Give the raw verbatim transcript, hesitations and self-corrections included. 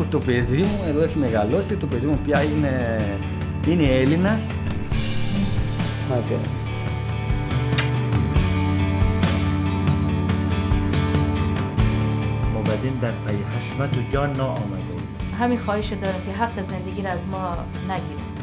το παιδί μου εδώ έχει μεγαλώσει, το παιδί μου πια είναι, είναι Έλληνας. Μάγκας. ما بدین در پی حشمت و جان نا آمده. همین خواهش دارم که حق زندگی را از ما نگیرید.